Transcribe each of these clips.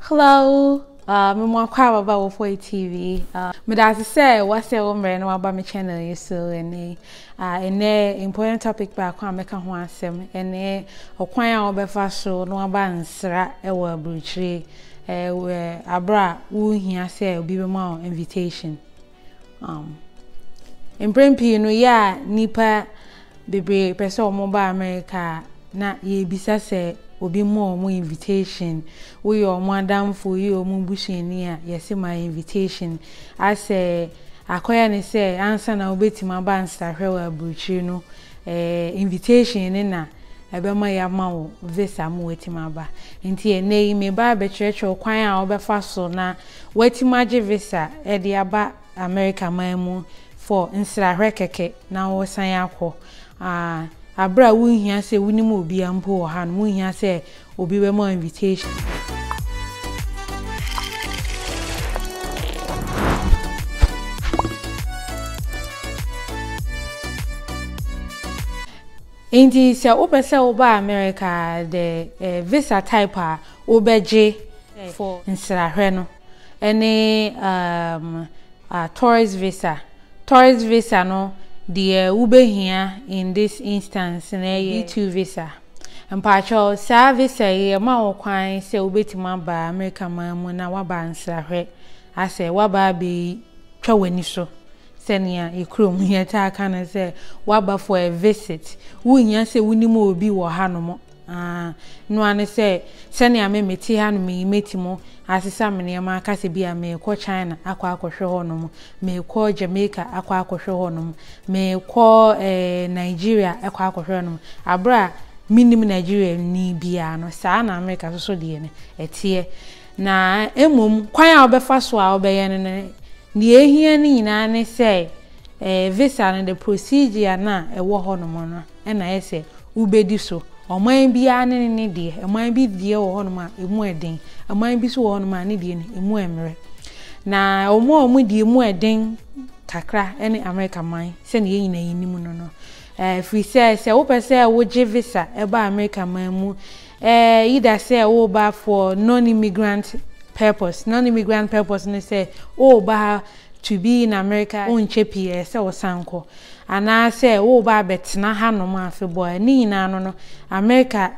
Hello, me more about Wofoy TV. Me that's say what's your number about my channel so and important topic back on make ho asem and okwan a obefa so no aba nsra e wa bruchire we abra wo hia say obi be ma invitation emprempi no ya nipa bebre pese o mo ba America na ye bisa say obi mo invitation we your madam for you mo busheni a yes my invitation I say akoya ne say answer na obetima ba nsahwe wa bruchi no invitation ni na ebe ma ya ma wo visa mo wetima ba nti ene me ba be church kwan a obefa so na wetima je visa e de aba America man mu for nsahwe keke na wo san akọ abra wo hia se wonimu obi ampo wo ha no wo hia se obi be mo invitation Indeed, se opese oba America the visa type obeje for nsrahwe no any tourist visa no the ube here in this instance na E2 visa mpacho sa visa ye ma okwan se obetima ba America man mu na waba nsrahwe ase waba be twa wani so senia ekrom here ta kana say waba for a visit wunya say wunimu obi wo hanom no ane say senia me meti hanom metimo asesa mene ma aka se bia me ko China akwa akohwe honom me ko Jamaica akwa akohwe honom me ko Nigeria akwa akohwe honom abra minim Nigeria ni bia no saa na America so de ne etie na emom kwan a obefa so a obeye ne ni ehia ni nyina ne say visa and the procedure na ewo honom no na ese ubedi so oman bia ne de oman bi die wo honom a emu eden oman bi so wo honom a ne de emu emre na omo de emu eden kakra ene America man se ne nyina yinim no no free say wo pese wo je visa e ba America man mu either say wo ba for non-immigrant purpose ne say wo ba to be in America on chepi say wo sanko ana say wo ba betena hanom afebo ni nyina no America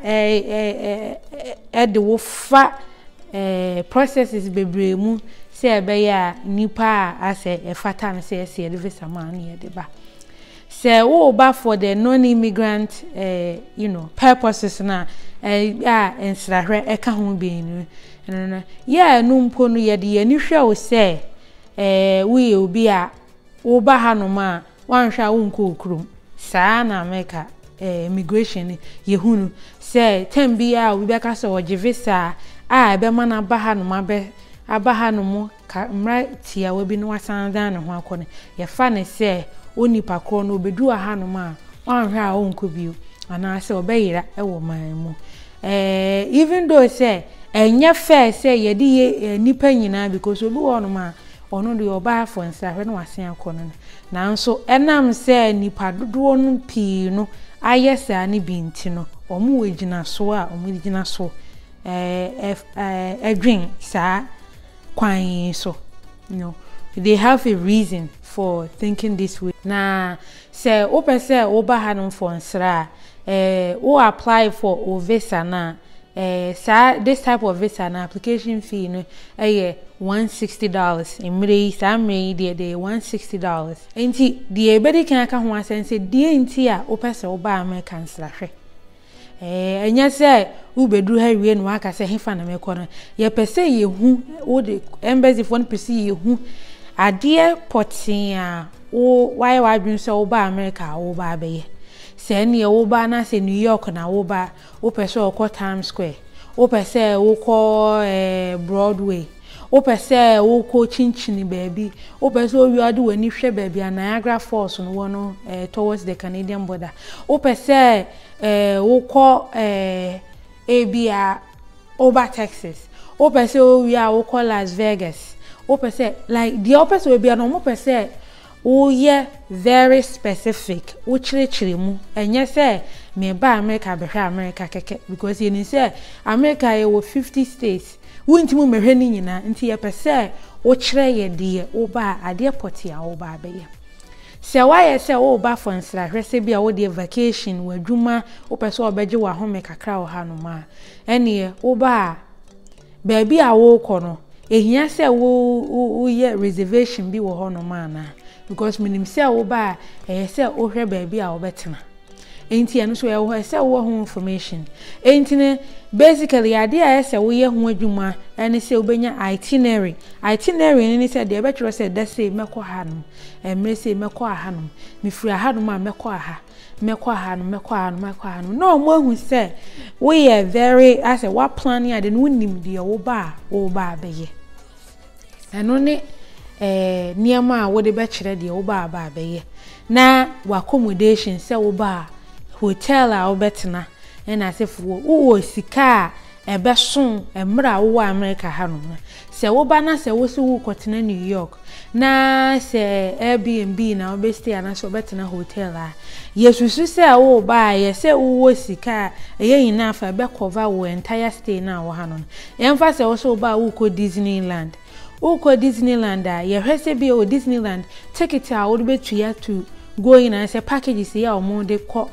de wo fa processes bebre mu say be ya nipa ase efata ne say say the visa man ne de ba say wo ba for the non-immigrant purposes na ensrahwe eka ho be ni no yeah no mpo no ye de ani hwe wo say we obi a wo ba hanom a wanhwa wo nko okrum saa na America immigration yehunu say tembi a we be ka so oje visa a be mana ba hanom aba hanom ka mra tia we bi no wasan dan ne ho akone ye fa ne say onipa kro no obedu hanom a wanhwa a wo nko bio ana say obeyira wo man mu even though say enye fair say ye de nipa nyina because obi wonom a ono de oba for nsahwe no wasen akono na nso enam say nipa dodo no pii no ayesa ne binti no omo wegina so a omo gina so edwin sa kwan so they have a reason for thinking this way na say opese oba hanom for nsra o apply for o visa na this type of visa na application fee no $160 emre samre de $160 enti de ebedi kan aka ho asense de enti a opese oba American slahwe enya se ubedu ha wie no aka se hefa na mekọ no ye pese ye hu o de embassy for pese ye hu ade potin a o why wadwun se oba America o ba be se ne wo ba na se New York na wo ba wo pese okọ Times Square wo pese wo kọ Broadway wo pese wo kọ Chinchini baby wo pese wo wiade wani hwe baby Niagara Falls no wono towards the Canadian border wo pese wo kọ Abia over Texas wo pese wo wi a wo kọ Las Vegas wo pese like the opposite we be no mo pese wo ye very specific wo chire mu enye se me ba America be hwe America keke because you ni say America ye wo 50 states wuntimu mehwe ni nyina nti ye pese wo chire ye de wo ba ade poti a wo ba be ye se waye se wo ba for nsra hwese bia wo de vacation wadwuma wo pese obeje wa home kakra wo ha no ma ene wo ba baabi a wo kɔ no ehia se wo ye reservation bi wo ho no ma na because minim se wo ba se wo hwɛ baabi a wo betena enti eno so ye wo se wo ho information enti ne basically ade a se wo ye ho adwuma ene se wo benya itinerary ni se de be twere se da se mekɔ ha no emre se mekɔ ha no mefiri ha no ma mekɔ ha no mo hu se we are very as a what planning ade no nim de wo ba be ye eno ne niema a wo de be kyere de wo ba be ye na wa accommodation se wo ba hotel a wo betena na asefo wo sika ebe son emra wo America ha no se wo ba na se wo se wo kotena New York na se Airbnb na wo be stay na so betena hotel a yesusu se wo ba ye se wo sika ye nyina fa be cover wo entire stay na wo ha no emfa se wo so ba wo ko Disneyland a ye hwese bi o Disneyland ticket a wo be tuya to go in and say packages ya o mo de ko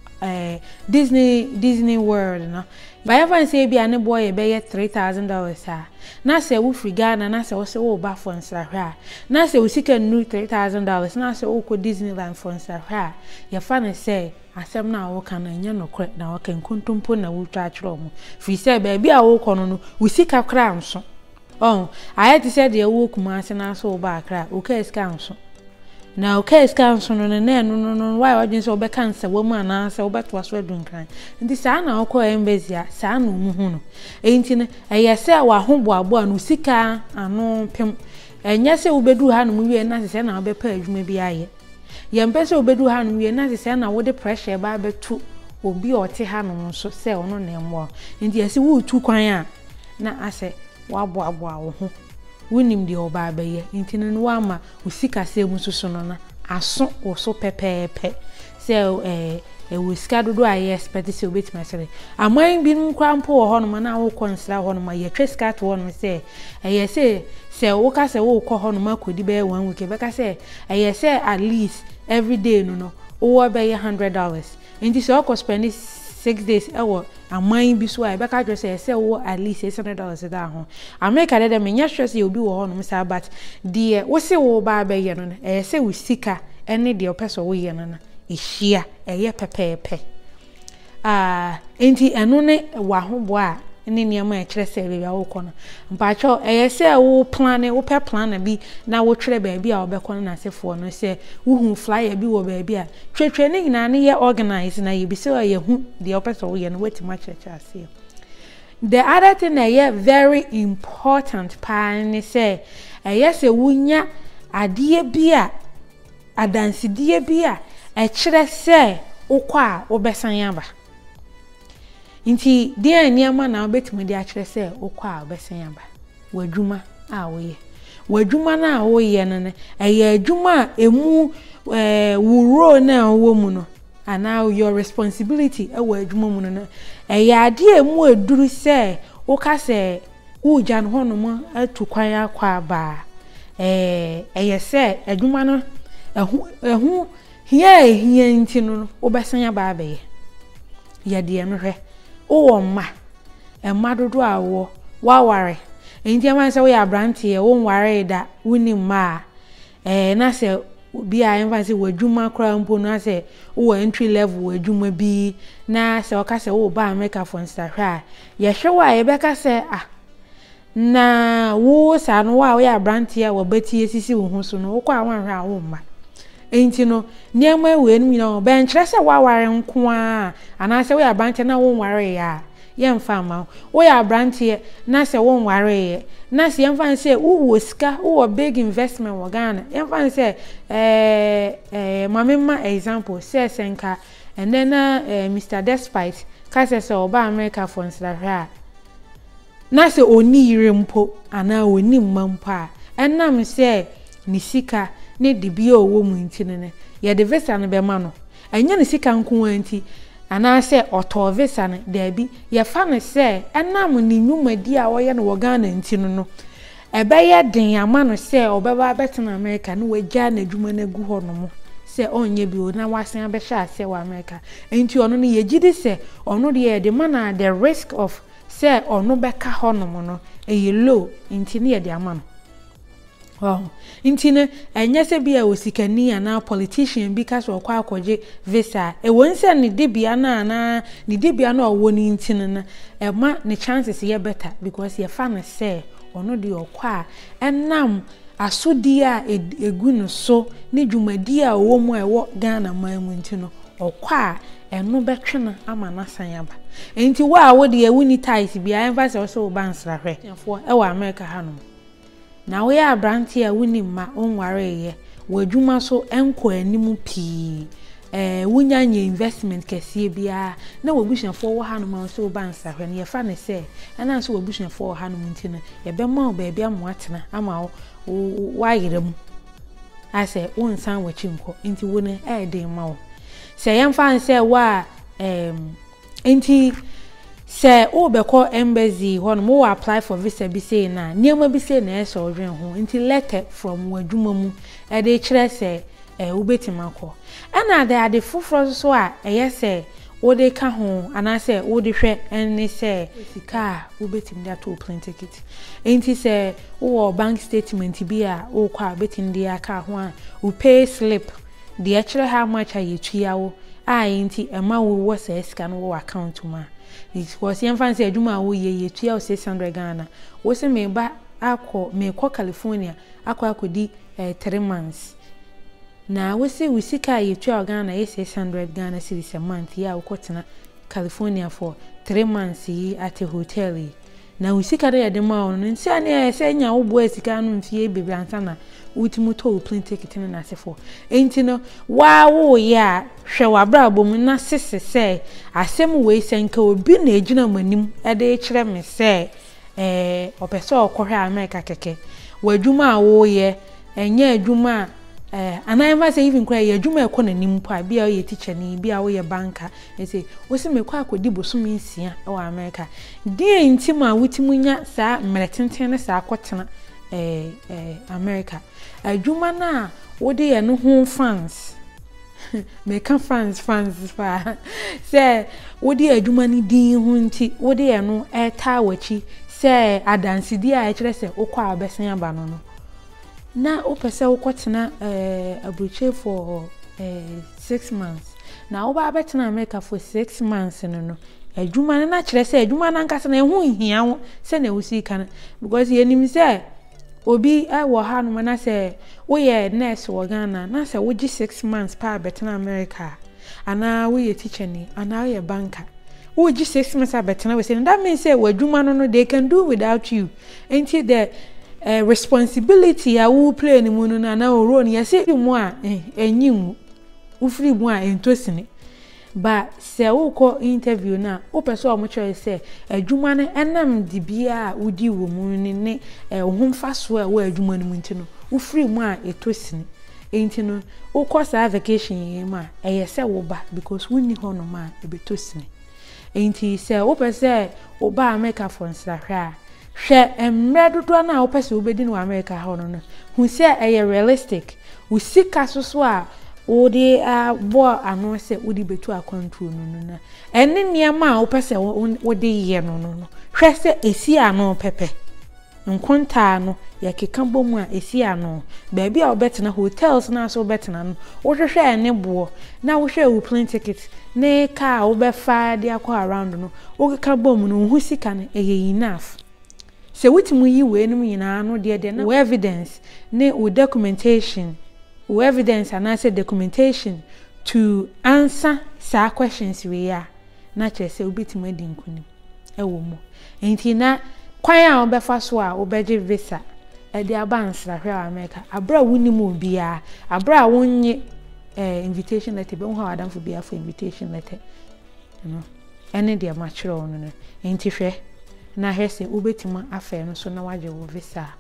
Disney World no ba even say bi ane boy be ye $3,000 a na se wo free Ghana na se wo se wo ba for nsahwa na se wo sika nu $3,000 na se wo ko Disneyland for nsahwa ye fa ne say asem na wo kan anya no kre na wo kan kontompo na wo twa akro mo free say ba bi a wo kono no wo sika kra nso I had said the wo kuma ase na so ba kra wo ka sika nso na okay scan so no why odin so be cancer woman na se obeto aso adun kan nti sa na okọ embassy a sa na omu hu no enti ne eye se wa ho boabo anu sika anu pem enye se obedu ha no mu wie na se na obepa adwuma bi aye ye mpese obedu ha no wie na se na wo de pressure ba betu obi ote ha no so se ono na emo nti ese wo tu kwan a na ase wa boabo a wo ho wonim de oba abaye ntine no ama usika se mu susu no na aso wo so pepepe se we sika dodo aye expect se obetima sele aman bi nkwa mpo ho no na wo konsra ho no ma ye twe sika to ho no se se wo ka se wo kɔ ho no ma kodi be 1 week be ka se se at least every day no wo be $100 nti se o spend 6 days ewo aman bi so ai be ka dwo se wo at least $600 da ho America de me nya hwese obi wo ho no msa but de wo se wo ba be ye no se wo sika ene de opeso wo ye no na ehia eye pepepe enti eno ne wa ho bo a ene niam a kire se be wo kono mpacho se wo plan wo pe plan bi na wo twere ba bi a wo be kono na sefo no se wo hu flyer bi wo ba bi a twetwe ne nyina ne ye organize na ye bi se ye hu de opeso wo ye no wetima church ase. The other thing very important pan say se wunya adie bi a adansidie bi a kire se wokɔ a wobesan aba nti de aniama na obetumi de akire se wokɔ a wobesan aba wadwuma a woye wadwuma na woye no adwuma emu wuro na wo mu no and now your responsibility ewa adwuma mu no ade emu eduru se woka se ujan hono mo atu kwan akwa ba se adwuma no ehu hia nti no wobesan aba abaye ya de no hwe wo ma dodo awo waware nti am say we abrantie wo nware da wuni ma na se bi a emfa se wadwuma kra mpo no se wo entry level wadwuma bi na se o ka se wo ba America for nsahwa ye hwewa ye beka se na wo sa no wa we abrantie wo beti esisi wo hu so no wo kwa wanhwa wo ma enti no niema we nu nyina be nkyere se waware nko a ana se we abrantie na wo nware ya yemfa ma wo ya abrantie na se wo nware na se yemfa se wo sika wo big investment wo Ghana yemfa se mamema example se senka and then Mr. Despite ka se oba America for nsahwa na se oni yire mpo ana oni mmampo a enam se ni sika ne de bia owo mu nti ne ye de visa no be ma no enya ne sika nko anti ana se oto visa no da bi ye fa ne se enam ne nwumadi a wo ye no wo Ghana nti no ebe ye den ama no se obeba betena America no wagya na adwuma na gu ho no mo se onye bi o na wasen abehya ase wa America enti ono no ye gidi se ono de de mana the risk of se ono beka ho no mo no e low enti ne ye de ama no inti ne enye se bia osikani ana politician bi ka so kwa akoje visa e wonse ne debia na ne debia na owo ni inti ne na e ma ne chances ye better because ye fa ne se ono de okwa enam asodi a egu no so ne dwumadi a owo mu ewo Ghana man mu inti no okwa eno betwena ama na sanyaba enti wa wo de ewuni ties bia emphasize so bansra hwe efo e wa America hanom na we abranti a wuni ma onware ye wadwuma so enko animu pii wunyanya investment kese bia na wabushafo wo hanum so bansa hwe ne ye fa ne se ana so wabushafo wo hanum ntino ye be ma ba bia mo atena ama wa yerem ase wonsan wachi nko nti wone den ma wo se yemfa nse wa enti se o be ko embassy ho no mo apply for visa bi say na niam bi say na eso odwen ho nti letter from wadwuma mu e de kire se ubetima ko ana de ade fufuro so a se o de ka ho ana se o de hwe enne se sika ubetim da to plane ticket enti se o bank statement bi a o kwa betim de aka ho a o pay slip de kire how much are you tuawo enti ema wo se sika no wo account ma it was yan fancy adwuma wo ye tua 600 Ghana wo se me ba me ko California akodi 3 months na wo se wisika ye tua Ghana 600 Ghana cedis a month ya wo tena California for 3 months yi at a hotel na wisika de de ma ono nti ane se nya wo bo asika no mfie bebre ansa na ultimo to plane ticket na asefo enti no wa wo ya hwe wa brabo mu na sese asem we senka obi na ejina manim e de kire me se opeso okohwe America keke wadwuma wo ye enye adwuma anayema say even cry adwuma e kona nim pa bia ye teacher ni bia wo ye banker e say wo se me kwa akodi bosom nsia e wa America die ntima wutimunya sa mretenten ne sa akotena America adwuma na wo de ye no ho fans meka fans fa say wo de adwuma ni din ho nti wo de ye no eta wachi say adansidi a e kire say okwa obesan aba no no na opese ukotena abuche for 6 months na oba betena America for 6 months no adwuma na kire say adwuma na nkasa na ehu hia wo se na wusi kan because yenim say obi wo ha no na say wo ye nurse wo Ghana na say wo gi 6 months pa betena America ana wo ye teacher ni ana wo ye banker wo gi 6 months betena we say that means say adwuma no they can do without you until the responsibility a wo play ni mu no na o role ni yesi mu a enyim wo free mu a entosini ba se wo ko interview na wo pese o mo choice say adwuma ne enam dibia a wodi wo mu ni ne ohumfa so a wo adwuma ni mu ntino wo free mu a etosini entino wo ko sa vacation yi ma se wo ba because wonni ho no ma ebetosini enti se wo pese wo ba America for nsrahwe hwe emredodo na wo pese obedi no America ha no hu se realistic wo sika so a wo de bo ano se wo de betu a control no na enne niam a wo pese wo de ye no hwe se esi ano pepe nkonta no yakeka bomu a esi ano ba bia wo betena hotels na so betena no wo hwehwe ene bo na wo hwe wo plane ticket ne car wo be fa de akọ around no wo keka bomu no hu sika no enough se wutimu yi we enum nyina no de na evidence ne o documentation o evidence and say documentation to answer sa questions we ya na che se obetimu adi nkuni ewo mu enti na kwan a obefa so a obeje visa e de abansra hwe America abra wunimu bia abra wonye invitation letter be ho adam for bia for invitation letter no ene de ma kire ono no enti hwe na hese ubetima afa no so na waje wo visa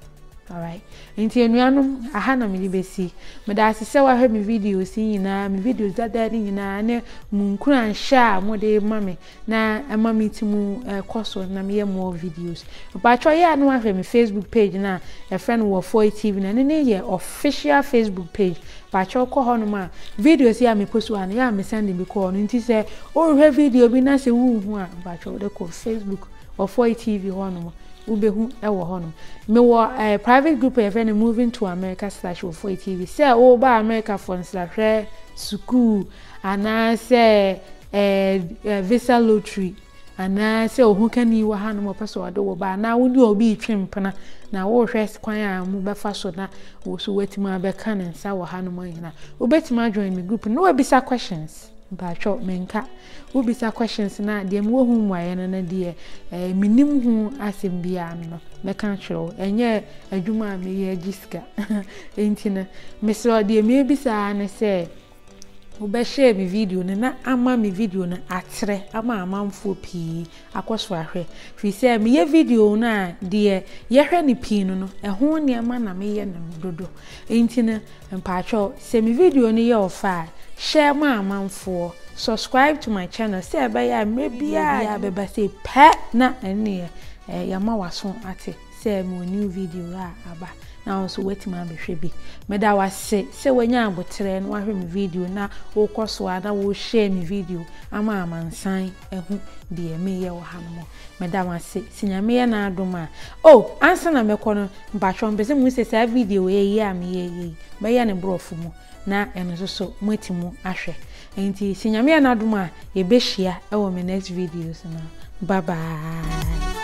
All right. Inti enuanum aha na me libesi. Me da asese wa hwe me videos nyina, me videos dada ni nyina ne munkuru ansha mo de mame na ema me timu koso na me ye more videos. Ba cho ye anu ahwe me Facebook page na e friend Wofoy TV na ne ye official Facebook page. Ba cho ko hono ma videos ya me post wan ya me send me call no nti se o hwe video bi na se wu hu a ba cho de ko Facebook Wofoy TV hono ubehu ewo hono me wo private group even moving to America /Wofoy TV say o ba America for /hwe school ana say visa lottery ana say ohu kani wa hanu mo peso wado wo ba na woni obi twempena na wo hwe kwan a mu befa so na wo so wetima be kan nsa wo hanu mo hina obetima join me group no ebisa questions ba cho menka ubisa questions na de mo hu mwaye na de minim hu asem bia no meka chiro enye adwuma me ye giska entina mesro de me bisa na se ube share mi video na ama mi video na atre ama amamfo pii akoso ahwe fi se mi ye video na de ye hwe ni pii no eho ne ama na me ye na dodo entina mpacho se mi video ni ye ofa share ma amamfo subscribe to my channel say ya mebia ya beba say pet na ene ya ma waso ate say mo new video aba na also wetima behwe bi meda wase se wanya abotre no ahwe mi video na wo koso na wo share mi video ama amansan ehu de me ye wo hanmo meda wase sinyame ye na adoma ansa na mekono mpatwo mbese mu se sa video ye ya me ye be ye ne brofu mu na eno so mwetimu ahwe enti sinyame ye na adoma ye behia e wo me next videos na bye bye.